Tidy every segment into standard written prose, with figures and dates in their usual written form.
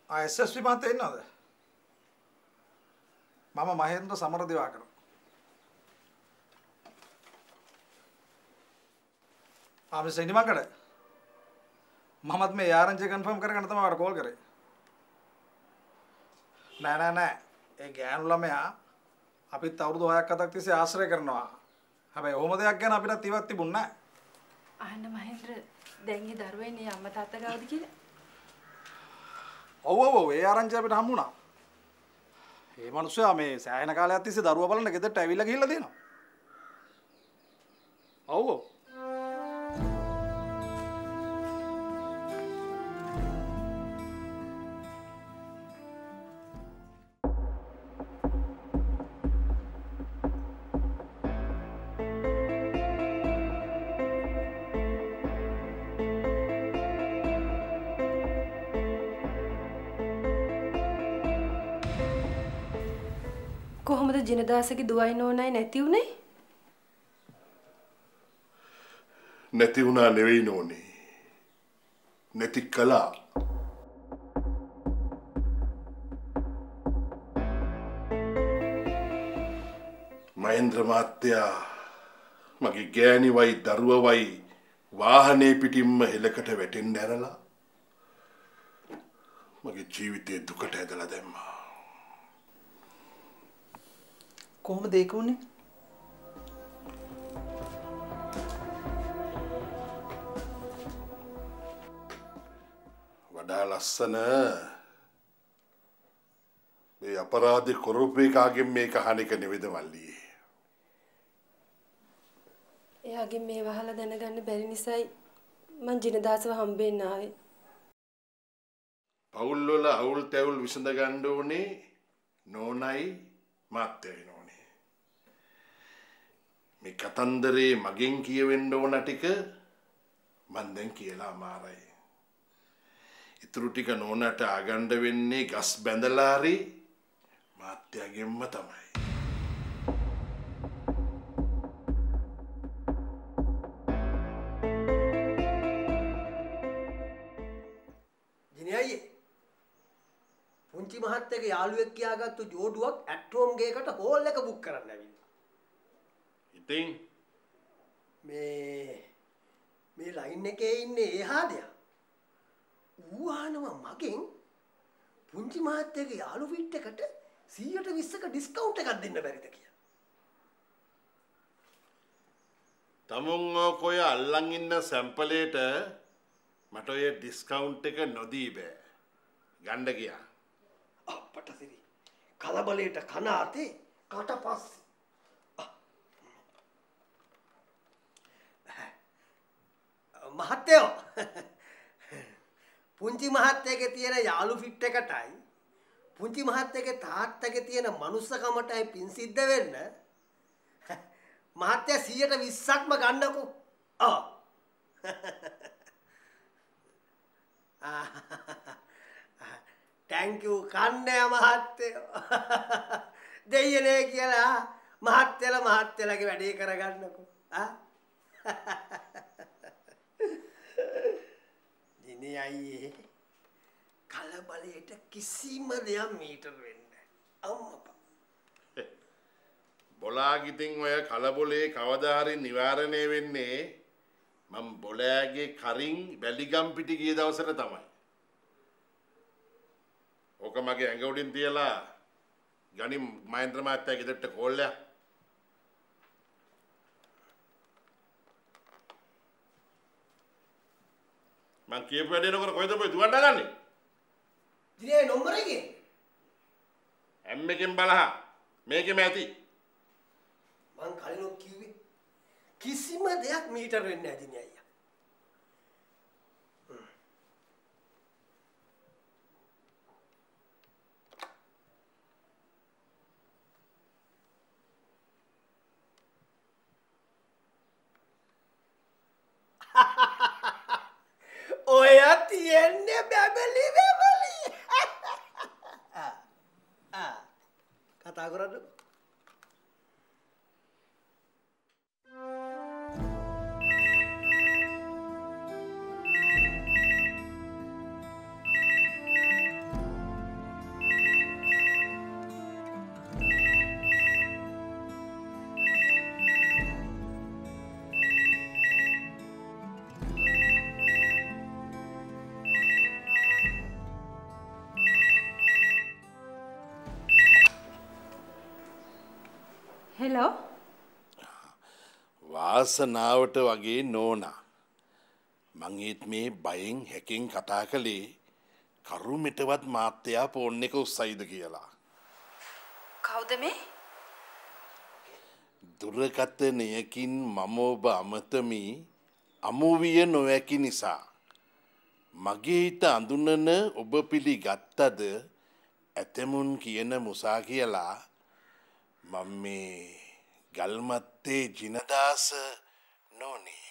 SSP මහත්තයා ඉන්නවද? මම මහේන්ද්‍ර සමරදිවාකර. මිස්ටර් ඉනිමංගල. මමත් මේ ආරංචිය කන්ෆර්ම් කරගන්න තමයි ඔයාලට කෝල් කරේ. නෑ. ඒ ගෑනු ළමයා අපිත් අවුරුදු 6ක් 7ක් තිස්සේ ආශ්‍රය කරනවා. හැබැයි ඔහොම දෙයක් ගැන අපිට ඉවත් තිබුණ නෑ. අහන්න මහේන්ද්‍ර දැන් ඒ දරුවා ඉන්නේ අම්මා තාත්තා ගාවද කියලා? ඔව් ඒ ආරංචිය අපිට හම්බුණා. මේ මිනිස්සයා මේ සෑහෙන කාලයක් තිස්සේ දරුවා බලන්න ගෙදරට ඇවිල්ලා ගිහිල්ලා තියෙනවා. ඔව්. කොහොමද ජිනදාසගේ දුවයි නෝනයි නැති උනේ? නැති වුණා නෙවෙයි නෝනේ. නැති කළා. මහේන්ද්‍ර මහත්තයා මගේ ගෑණි වයි දරුවා වයි වාහනේ පිටින්ම හෙලකට වැටෙන්න ඇරලා මගේ ජීවිතේ දුකට ඇදලා දැම්මා. කොහොමද ඒක උනේ? වඩා ලස්සන මේ අපරාධ කරපේකාගෙන් මේක අහන එක නෙවෙයිද මල්ලී. එයාගෙන් මේ වහලා දැනගන්න බැරි නිසායි මං ජිනදාසව හම්බෙන්න ආවේ. පවුල් වල අවුල් තැවුල් විසඳ ගන්න ඕනේ නෝනයි මාත්‍යයි නෝනේ. මේ කතන්දරේ මගෙන් කියවෙන්න ඕන ටික මන් දැන් කියලා මාරයි. ඉතුරු ටික නෝනට ආගණ්ඩ වෙන්නේ ගස් බැඳලා හරි මාත්‍යගෙන්ම තමයි. දිනේ අයියේ පුංචි මහත්තයාගේ යාළුවෙක් කියාගත්තු ජෝඩුවක් ඇට් හෝම් ගේකට හෝල් එක බුක් කරන්න ඇවිල්ලා. ඉතින් මේ ලයින් එකේ ඉන්නේ එහාදයා. ඌහනවා මගෙන් පුංචි මහත්තයාගේ යාළු ෆිට් එකට 120ක ඩිස්කවුන්ට් එකක් දෙන්න බැරිද කියලා. තමුන් ඔය අල්ලන් ඉන්න සැම්පලේට මට ඔය ඩිස්කවුන්ට් එක නොදී බෑ. ගන්න ගියා. අපට සිරි කලබලයට කන අතේ කට පස්සේ. මහත්තයෝ පුංචි මහත්තයාගේ තියෙන යාළු ෆිට් එකටයි පුංචි මහත්තයාගේ තාත්තගේ තියෙන මනුස්සකමටයි පින් සිද්ධ වෙන්න මහත්තයා 120ක්ම ගන්නකෝ. thank you කන්නේ මහත්තයෝ. දෙයියනේ කියලා මහත්තයලාගේ වැඩේ කරගන්නකෝ. දිනේ අයියේ කලබලයට කිසිම දෙයක් මීටර් වෙන්නේ අම්මපා. බොලාගිතින් ඔය කලබලේ කවදා හරි නිවාරණය වෙන්නේ මම බොලෑගේ කරින් වැලිගම් පිටි ගිය දවසට තමයි. ඕක මගේ ඇඟ උඩින් තියලා ගනින් මහේන්ද්‍ර මහත්තයා ගෙදරට කෝල්ලයක්. මං කියපු වැඩේ නකර කොහෙද ඔබ දුවන්න ගන්නේ? දිනේ නම්බර එකේ. එම් එකෙන් බලහා. මේකෙම ඇති. මං කලිනුත් කිව්වේ කිසිම දෙයක් මීටර් වෙන්නේ නැහැ දිනේ අයියා. ඔය තියන්නේ බැබලි. කතා කරන්නකෝ. හෙලෝ. වාසනාවට වගේ නෝනා. මං ඒත් මේ බයෙන් හැකෙන් කතා කළේ කරුමෙටවත් මාත්‍යා ෆෝන් එක උස්සයිද කියලා. කවුද මේ? දුරකථනයකින් මම ඔබ අමතමි අමුවිය නොහැකි නිසා. මගේ හිත අඳුනන ඔබ පිළිගත්තද ඇතමුන් කියන මුසා කියලා. මම මේ ගල්මත්තේ ජිනදාස නෝනේ.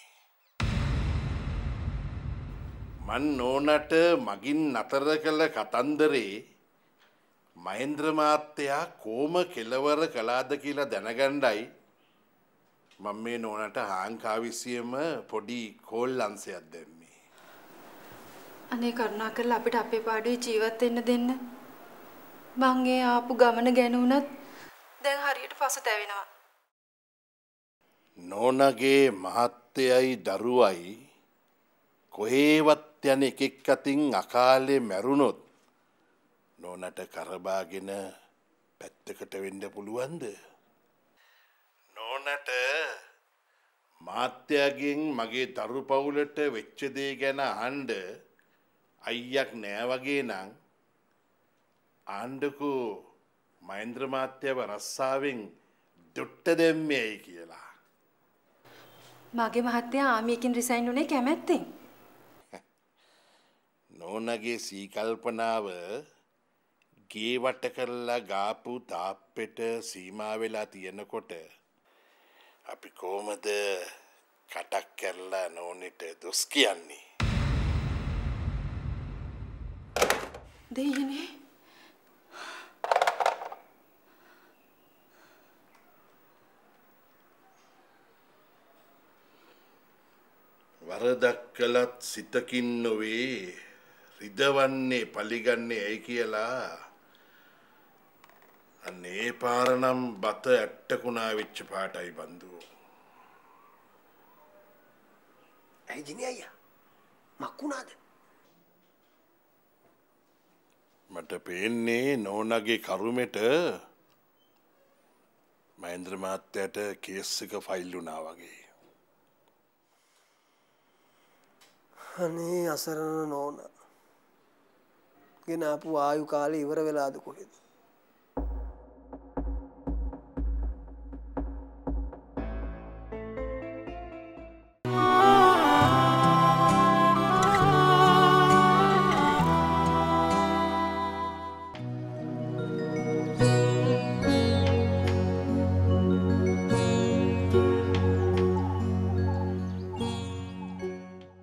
මන් නෝනට මගින් නතර කළ කතන්දරේ මහෙන්ද්‍ර මාත්‍යා කොම කෙලවර කළාද කියලා දැනගණ්ඩයි මම මේ නෝනට හාංකාවිසියම පොඩි කෝල් අංශයක් දැම්මේ. අනේ කරුණා කරලා අපිට අපේ පාඩුවේ ජීවත් වෙන්න දෙන්න. මං ඒ ආපු ගමන ගැන උනත් දැන් හරියට පසුතැවෙනවා. නෝනගේ මහත්තයයි දරුවයි කොහේවත් යන එකෙක් අතින් අකාලේ මැරුණොත් නෝනට කරබාගෙන පැත්තකට වෙන්න පුළුවන්ද? නෝනට මාත්‍යාගෙන් මගේ දරු පවුලට වෙච්ච දේ ගැන අහන්න අයියක් නෑ වගේ නම් ආණ්ඩකෝ මහෙන්ද්‍ර මාත්‍යව රස්සාවෙන් දොට්ට දෙම්මේයි කියලා. මගේ මහත්තයා ආමියකින් රිසයින් උනේ කැමැත්තෙන්. නෝනගේ සීකල්පනාව ගේ වට කරලා ගාපු තාප්පෙට සීමා වෙලා තියෙනකොට අපි කොහමද කටක් කරලා නෝනෙට දොස් කියන්නේ? දෙයියනේ වරදක් කළත් සිතකින් නොවේ රිදවන්නේ පලිගන්නේ ඇයි කියලා අන්නේ පාරනම් බත ඇට්ටකුණා වෙච්ච පාටයි බන්දු. ඇයි ජිනි අයියා මක්කුණාද? මට පේන්නේ නෝනගේ කරුමෙට මහෙන්ද්‍ර මහත්තයාට කේස් එක ෆයිල් වුණා වගේ. අනේ අසරණ නෝනා. ගෙන ආපු ආයු කාලේ ඉවර වෙලාද කොහෙද?